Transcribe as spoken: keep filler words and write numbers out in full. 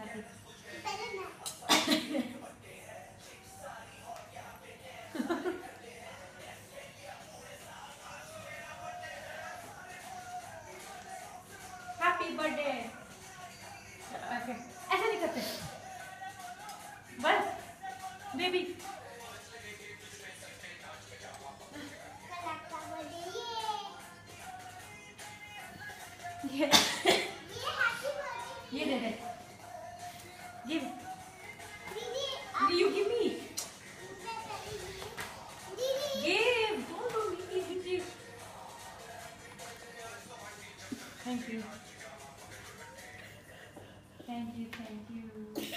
happy. Happy birthday. Okay. ऐसा नहीं करते. बस. Baby. ये ये दे दे. Give. You give me. Give. Don't do me. Give. Thank you. Thank you. Thank you.